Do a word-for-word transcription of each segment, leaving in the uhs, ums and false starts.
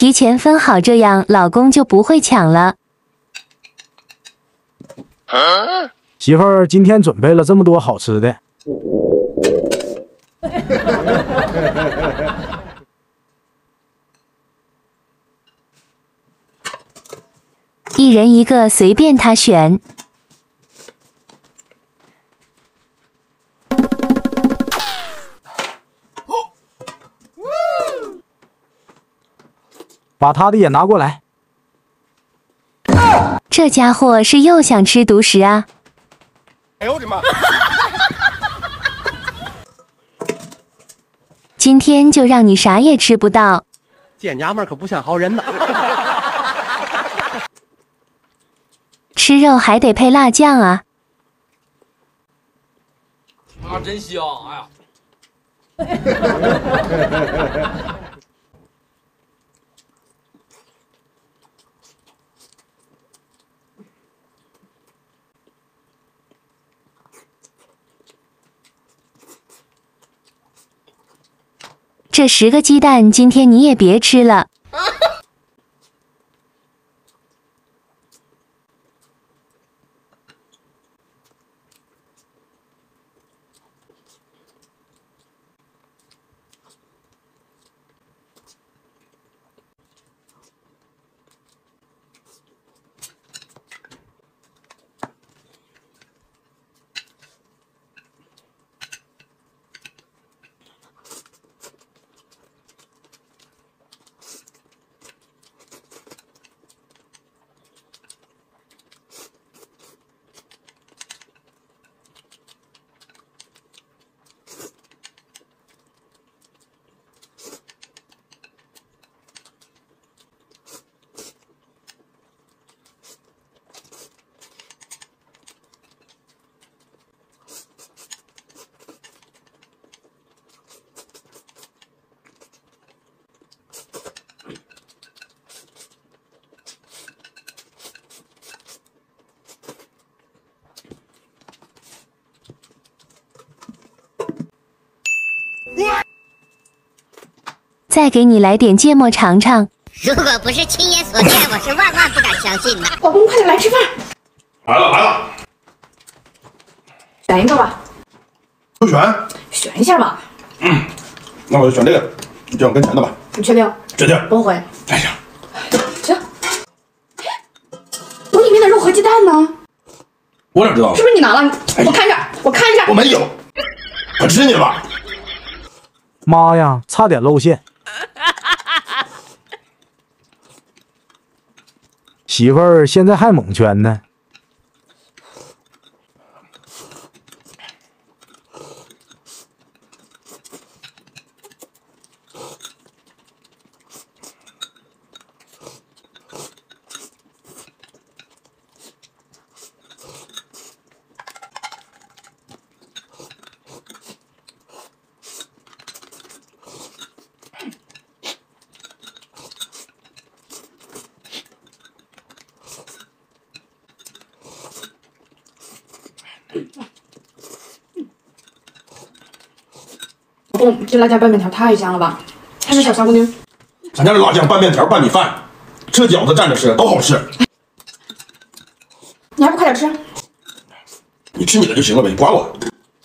提前分好，这样老公就不会抢了。 媳妇儿今天准备了这么多好吃的。 一人一个，随便他选。 把他的也拿过来。 这家伙是又想吃独食啊！ 哎呦我的妈！ 今天就让你啥也吃不到。 这娘们可不像好人呐！ 吃肉还得配辣酱啊！ 啊，真香！哎呀。 这十个鸡蛋，今天你也别吃了。再给你来点芥末尝尝。 如果不是亲眼所见，我是万万不敢相信的。 老公，快点来吃饭。 来了来了， 选一个吧。 不选？ 选一下吧。 嗯，那我就选这个，这样跟前的吧。 你确定？ 确定。 都会。 哎呀， 行。我里面的肉和鸡蛋呢？ 我哪知道？ 是不是你拿了？我看着，我看着。 我没有，我吃你吧。 妈呀，差点露馅。媳妇儿现在还蒙圈呢。 老公，这辣酱拌面条太香了吧！还是小香菇丁。 咱家的辣酱拌面条、拌米饭，吃饺子蘸着吃都好吃。 你还不快点吃？ 你吃你的就行了呗，你管我。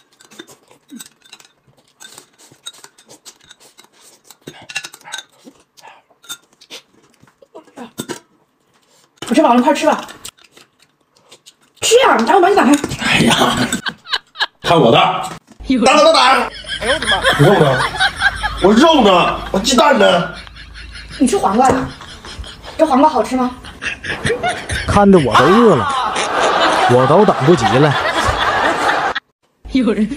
我吃饱了，你快吃吧。吃呀！你赶紧把你打开。 哎呀，看我的！打打打打！ 哎呦我的妈！ 肉呢？我肉呢？我鸡蛋呢？ 你吃黄瓜呀？这黄瓜好吃吗？ 看得我都饿了，我都等不及了。 有人。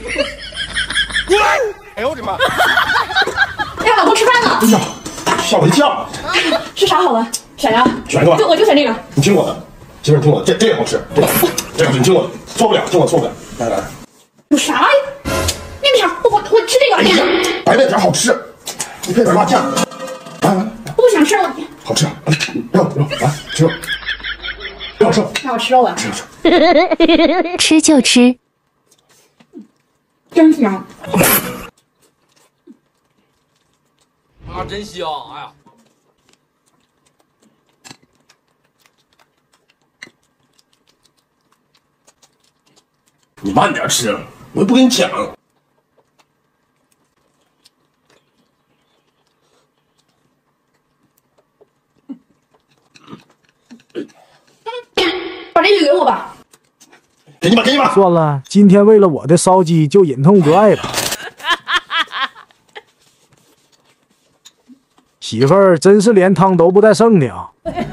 哎呦我的妈！ 哎呀，老公吃饭了。 哎呀，吓我一跳！ 吃啥好了？选呀。 选一个吧。 就我就选这个。 你听我的，媳妇儿听我的，这这个好吃，这个这个你听我的，错不了，听我错不了。来来来， 有啥呀？面条，我我我吃这个。 哎呀，白面条好吃，你配点辣酱。来来来， 我不想吃，我好吃啊！肉肉来吃肉，不好吃。 让我吃肉啊。 吃吃。 吃就吃。 真香。 啊，真香！哎呀。 你慢点吃，我又不跟你抢。 把这个给我吧。 给你吧，给你吧。 算了，今天为了我的烧鸡就忍痛割爱吧。媳妇儿真是连汤都不带剩的啊！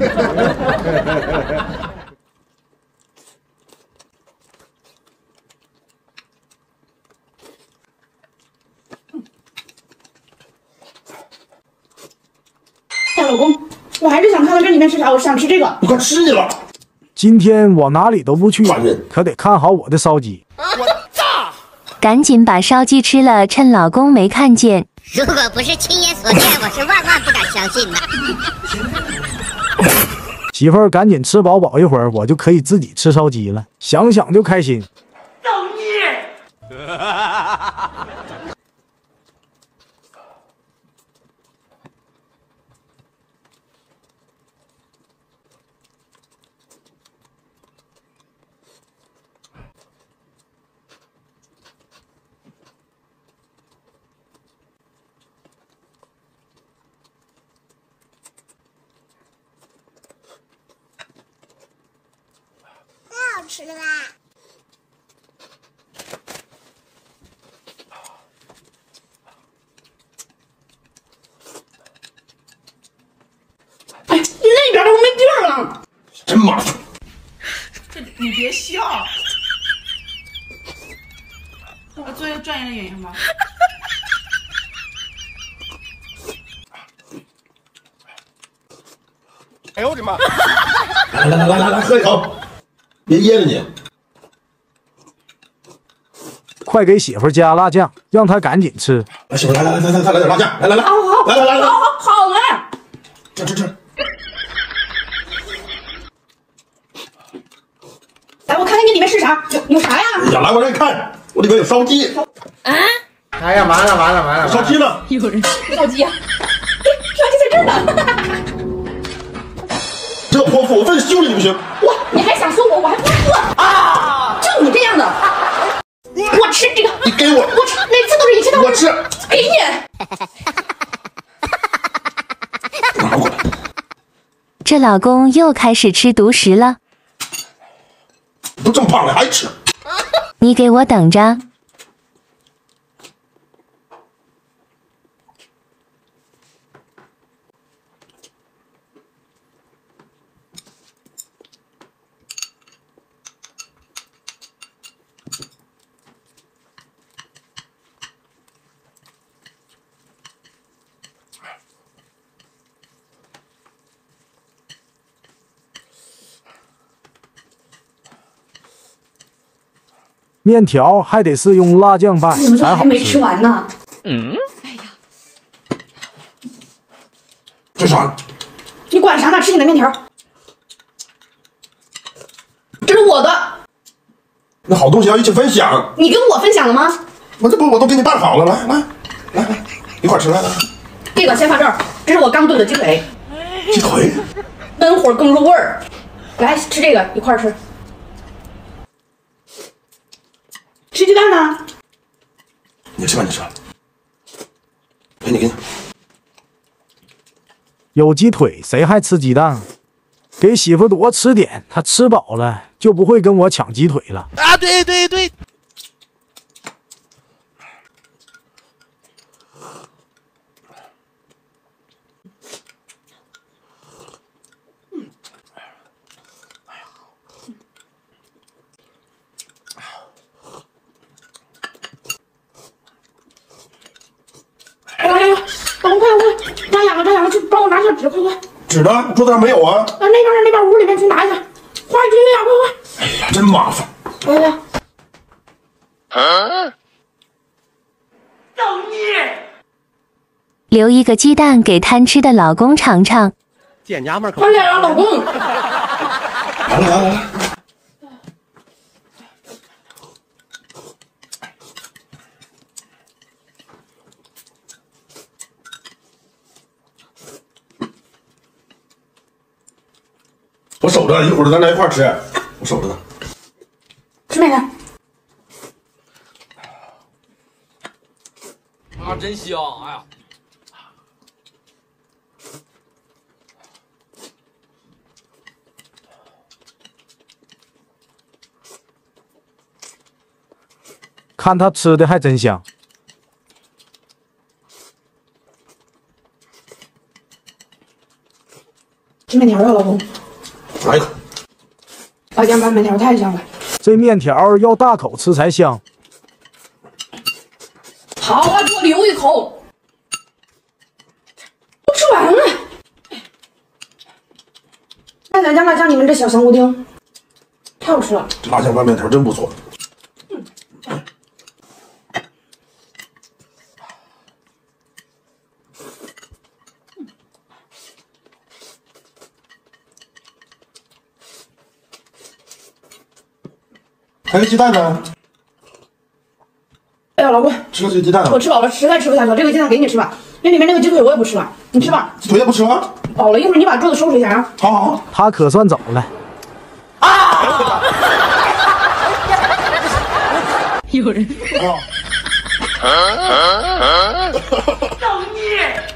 哎，老公，我还是想看看这里面是啥，我想吃这个。 你快吃去了。 今天往哪里都不去烦人， 可得看好我的烧鸡。 赶紧把烧鸡吃了，趁老公没看见。 如果不是亲眼所见，我是万万不敢相信的。 媳妇儿，赶紧吃饱饱一会儿，我就可以自己吃烧鸡了，想想就开心。 造孽！ 好吃了吧？ 哎，那边都没地儿了。 真麻烦。 这你别笑。我做一个专业的演员吧。 哎呦我的妈！ 来来来来来来，喝一口，别噎着你。 快给媳妇儿加辣酱，让她赶紧吃。 来，媳妇，来来来来来，再来点辣酱，来来来， 好好来来来来， 好好好来。 吃吃吃。 来，我看看这里面是啥，有有啥呀？ 哎呀，来我这看，我里面有烧鸡。 啊？ 哎呀，完了完了完了！ 烧鸡呢？ 有人烧鸡啊！烧鸡在这儿呢。 这泼妇，我非得修理你不行。 哇，你还想说我？我还不饿啊！就你这样的，我吃这个。 你给我， 我吃，每次都是一吃到我吃， 给你。 拿过来。 这老公又开始吃独食了， 都这么胖了还吃？ 你给我等着。 面条还得是用辣酱拌你们这才好还没吃吃。 完呢。 这啥？ 你管啥呢？吃你的面条。这是我的， 那好东西要一起分享。 你跟我分享了吗？ 我这不我都给你拌好了，来来来来，一块吃，来来来。 这个先放这儿，这是我刚炖的鸡腿， 鸡腿， 焖火更入味儿。来吃这个，一块儿吃。吃鸡蛋呢？ 你吃吧，你吃吧。给你给你。 有鸡腿，谁还吃鸡蛋啊？给媳妇多吃点，她吃饱了就不会跟我抢鸡腿了。 啊，对对对， 哎呀呀！老公快快，扎痒了扎痒了，去帮我拿下纸，快快！ 纸呢？桌子上没有啊？ 啊，那边那边屋里面去拿一下，快去呀，快哎呀，真麻烦。 快！哎呀， 留一个鸡蛋给贪吃的老公尝尝。 见娘们儿可快点啊，老公！ 来来来来。我守着，一会儿咱俩一块儿吃。我守着呢。 吃面呢？ 真香！哎呀， 看他吃的还真香。 吃面条啊，老公。 来一口。 老姜拌面条太香了。 这面条要大口吃才香。 好啊，给我留一口。都吃完了。看咱家辣酱，你们这小香菇丁，太好吃了。 这辣酱拌面条真不错。还有鸡蛋呢？ 哎呀，老公， 吃个这鸡蛋啊！ 我吃饱了，实在吃不下去了。这个鸡蛋给你吃吧，那里面那个鸡腿我也不吃了，你吃吧。 鸡腿也不吃了？ 饱了，一会儿你把桌子收拾一下啊。 好好好。 他可算走了。 啊！有人。造孽！